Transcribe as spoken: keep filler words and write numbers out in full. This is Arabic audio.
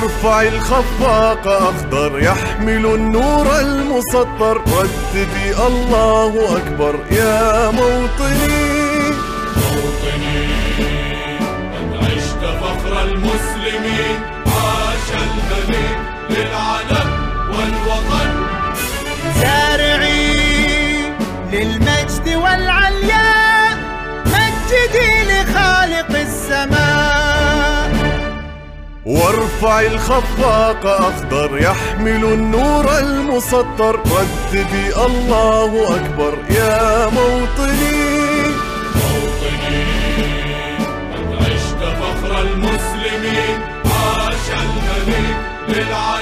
وارفع الخفاق أخضر يحمل النور المسطر، رددي الله أكبر يا موطني. موطني قد عشت فخر المسلمين، عاش الملك للعلم والوطن. سارعي للمجد والعلياء، مجدي لخالق السماء. وارفع الخفاق أخضر يحمل النور المسطر، رددي الله أكبر يا موطني. موطني قد عشت فخر المسلمين، عاش الملك للعلم